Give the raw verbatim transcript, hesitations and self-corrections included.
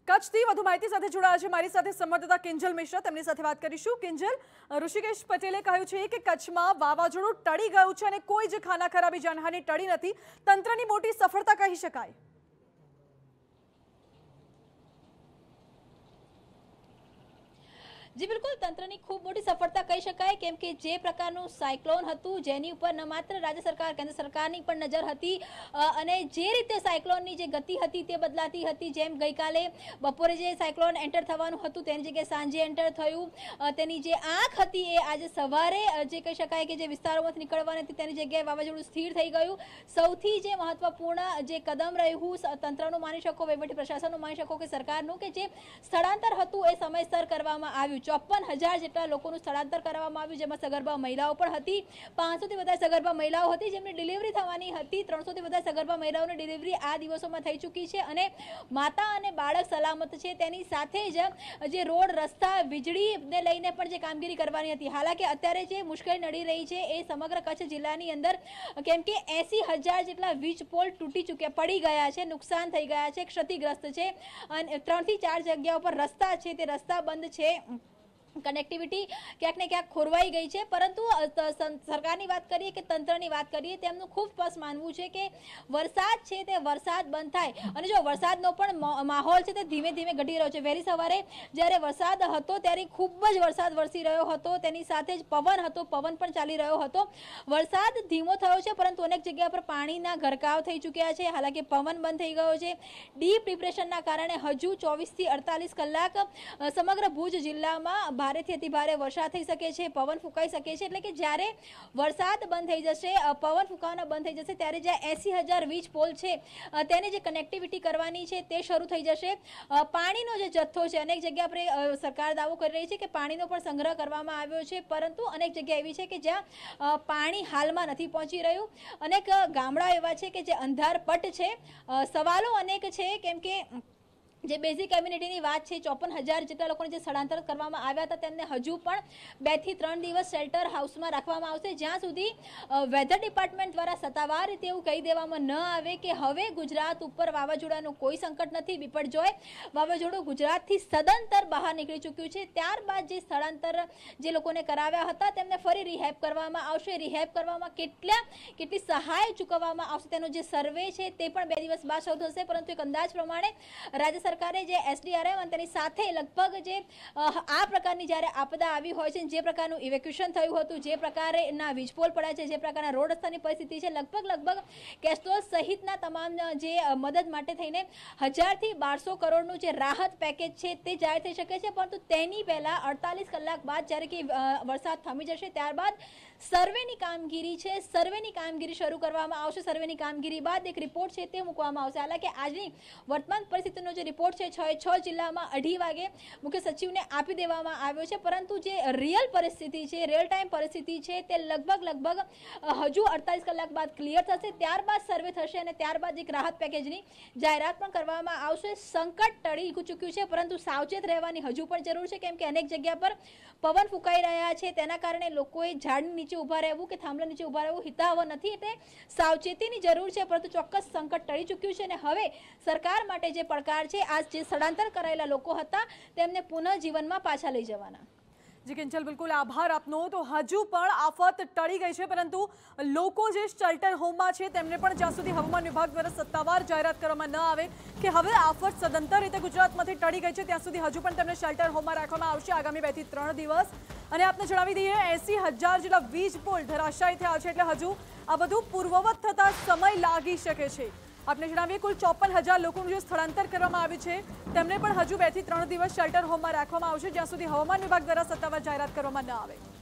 કચ્છથી વધુ માહિતી સાથે જોડાયા છે મારી સાથે સંવાદદાતા કિંજલ મિશ્રા, તેમની સાથે વાત કરીશું। કિંજલ, ઋષિકેશ પટેલે કહ્યું છે કે કચ્છમાં વાવાઝોડું ટળી ગયું છે અને કોઈ જ ખાના ખરાબી જાનહાની ટળી નથી, તંત્રની મોટી સફળતા કહી શકાય। जी बिल्कुल, तंत्रनी खूब मोटी सफलता कही शकाय केम के जे प्रकारનું સાયક્લોન હતું જેની ઉપર ન માત્ર રાજ્ય સરકાર કેન્દ્ર સરકારની પણ નજર હતી અને જે રીતે સાયક્લોનની જે ગતિ હતી તે બદલાતી હતી। જેમ ગઈકાલે બપોરે જે સાયક્લોન એન્ટર થવાનું હતું તેની જગ્યાએ સાંજે એન્ટર થયું, તેની જે આંખ હતી એ આજે સવારે જે કહી શકાય કે જે વિસ્તારોમાંથી નીકળવાની હતી તેની જગ્યાએ વાવાઝોડું સ્થિર થઈ ગયું। સૌથી જે મહત્વપૂર્ણ જે કદમ રહ્યું તંત્રનું માની શકો, વહીવટી પ્રશાસનનું માની શકો કે સરકારનું કે જે સ્થળાંતર હતું એ સમયસર કરવામાં આવ્યું। ચોપન હજાર જેટલા લોકોનું સ્થળાંતર કરવામાં આવ્યું, જેમાં સગર્ભા મહિલાઓ પણ હતી। પાંચસો થી વધારે સગર્ભા મહિલાઓ હતી જેમની ડિલિવરી થવાની હતી। ત્રણસો થી વધારે સગર્ભા મહિલાઓની ડિલિવરી આ દિવસોમાં થઈ ચૂકી છે અને માતા અને બાળક સલામત છે। તેની સાથે જ જે રોડ, રસ્તા, વીજળીને લઈને પણ જે કામગીરી કરવાની હતી। હાલાકી અત્યારે જે મુશ્કેલી નડી રહી છે એ સમગ્ર કચ્છ જિલ્લાની અંદર કેમ કે એસી હજાર જેટલા વીજ પોલ તૂટી ચૂક્યા, પડી ગયા છે, નુકસાન થઈ ગયા છે, ક્ષતિગ્રસ્ત છે અને ત્રણ થી ચાર જગ્યાઓ પર રસ્તા છે તે રસ્તા બંધ છે। કનેક્ટિવિટી ક્યાંક ને ક્યાંક ખોરવાઈ ગઈ છે। પરંતુ સરકારની વાત કરીએ કે તંત્રની વાત કરીએ તેમનું ખૂબ સ્પષ્ટ માનવું છે કે વરસાદ છે તે વરસાદ બંધ થાય અને જો વરસાદનો પણ માહોલ છે તે ધીમે ધીમે ઘટી રહ્યો છે। વહેલી સવારે જ્યારે વરસાદ હતો ત્યારે ખૂબ જ વરસાદ વરસી રહ્યો હતો, તેની સાથે જ પવન હતો, પવન પણ ચાલી રહ્યો હતો। વરસાદ ધીમો થયો છે પરંતુ અનેક જગ્યા પર પાણીના ગરકાવ થઈ ચૂક્યા છે। હાલાકી પવન બંધ થઈ ગયો છે। ડીપ ડિપ્રેશનના કારણે હજુ ચોવીસ થી અડતાલીસ કલાક સમગ્ર ભુજ જિલ્લામાં ભારેથી અતિ ભારે વરસાદ થઈ શકે છે, પવન ફૂંકાઈ શકે છે। એટલે કે જ્યારે વરસાદ બંધ થઈ જશે, પવન ફૂંકાવાના બંધ થઈ જશે ત્યારે જ્યાં એસી હજાર વીજ પોલ છે તેની જે કનેક્ટિવિટી કરવાની છે તે શરૂ થઈ જશે। પાણીનો જે જથ્થો છે અનેક જગ્યા પર સરકાર દાવો કરી રહી છે કે પાણીનો પણ સંગ્રહ કરવામાં આવ્યો છે, પરંતુ અનેક જગ્યા એવી છે કે જ્યાં પાણી હાલમાં નથી પહોંચી રહ્યું। અનેક ગામડાઓ એવા છે કે જે અંધારપટ છે। સવાલો અનેક છે કેમ કે જે બેઝિક કમ્યુનિટીની વાત છે, ચોપન હજાર જેટલા લોકોને જે સ્થળાંતર કરવામાં આવ્યા હતા તેમને હજુ પણ બે થી ત્રણ દિવસ શેલ્ટર હાઉસમાં રાખવામાં આવશે, જ્યાં સુધી વેધર ડિપાર્ટમેન્ટ દ્વારા સત્તાવાર રીતે એવું કહી દેવામાં ન આવે કે હવે ગુજરાત ઉપર વાવાઝોડાનું કોઈ સંકટ નથી, બિપરજોય વાવાઝોડું ગુજરાતથી સદંતર બહાર નીકળી ચૂક્યું છે। ત્યારબાદ જે સ્થળાંતર જે લોકોને કરાવ્યા હતા તેમને ફરી રિહેબ કરવામાં આવશે। રિહેબ કરવામાં કેટલા કેટલી સહાય ચૂકવવામાં આવશે તેનો જે સર્વે છે તે પણ બે દિવસ બાદ શરૂ થશે। પરંતુ એક અંદાજ પ્રમાણે રાજ્ય સરકારે જે એસડીઆરએફ અને તેની સાથે લગભગ જે આ પ્રકારની જ્યારે આપદા આવી હોય છે, જે પ્રકારનું ઇવેક્યુએશન થયું હતું, જે પ્રકારના વીજપોલ પડ્યા છે, જે પ્રકારના રોડ રસ્તાની પરિસ્થિતિ છે, લગભગ લગભગ કેસ્ટ્રોલ સહિતના તમામ જે મદદ માટે થઈને હજારથી બારસો કરોડનું જે રાહત પેકેજ છે તે જાહેર થઈ શકે છે। પરંતુ તેની પહેલા અડતાલીસ કલાક બાદ જ્યારે કે વરસાદ થમી જશે ત્યારબાદ સર્વેની કામગીરી છે, સર્વેની કામગીરી શરૂ કરવામાં આવશે। સર્વેની કામગીરી બાદ એક રિપોર્ટ છે તે મૂકવામાં આવશે। હાલાકી આજની વર્તમાન પરિસ્થિતિનો જે રિપોર્ટ છે છ છ જિલ્લામાં અઢી વાગે મુખ્ય સચિવને આપી દેવામાં આવ્યો છે, પરંતુ જે રિયલ પરિસ્થિતિ છે, રિયલ ટાઈમ પરિસ્થિતિ છે તે લગભગ લગભગ હજુ અડતાલીસ કલાક બાદ ક્લિયર થશે, ત્યારબાદ સર્વે થશે અને ત્યારબાદ એક રાહત પેકેજની જાહેરાત પણ કરવામાં આવશે। સંકટ ટળી ચૂક્યું છે પરંતુ સાવચેત રહેવાની હજુ પણ જરૂર છે, કેમ કે અનેક જગ્યા પર પવન ફૂંકાઈ રહ્યા છે, તેના કારણે લોકોએ ઝાડની નીચે ઊભા રહેવું કે થાંભલા નીચે ઊભા રહેવું હિતાવહ નથી, એટલે સાવચેતીની જરૂર છે। પરંતુ ચોક્કસ સંકટ ટળી ચૂક્યું છે અને હવે સરકાર માટે જે પડકાર છે આ જે સ્થળાંતર કરાયેલા લોકો હતા તેમને પુનઃ જીવનમાં પાછા લઈ જવાના। જી કિંજલ, બિલકુલ આભાર આપનો। તો હજુ પણ આફત ટળી ગઈ છે પરંતુ લોકો જે શેલ્ટર હોમમાં છે તેમને પણ જ્યાં સુધી હવામાન વિભાગ દ્વારા સત્તાવાર જાહેરાત કરવામાં ન આવે કે હવે આફત સદંતર રીતે ગુજરાતમાંથી ટળી ગઈ છે ત્યાં સુધી હજુ પણ તેમને શેલ્ટર હોમમાં રાખવામાં આવશે આગામી બે થી ત્રણ દિવસ। અને આપને જણાવી દઈએ એસી હજાર જેટલા વીજ પોલ ધરાશાયી થયા છે, એટલે હજુ આ બધું પૂર્વવત થતા સમય લાગી શકે છે। આપને જણાવીએ કુલ ચોપન હજાર લોકોનું જે સ્થળાંતર કરવામાં આવ્યું છે તેમને પણ હજુ બે થી ત્રણ દિવસ શેલ્ટર હોમમાં રાખવામાં આવશે જ્યાં સુધી હવામાન વિભાગ દ્વારા સત્તાવાર જાહેરાત કરવામાં ન આવે।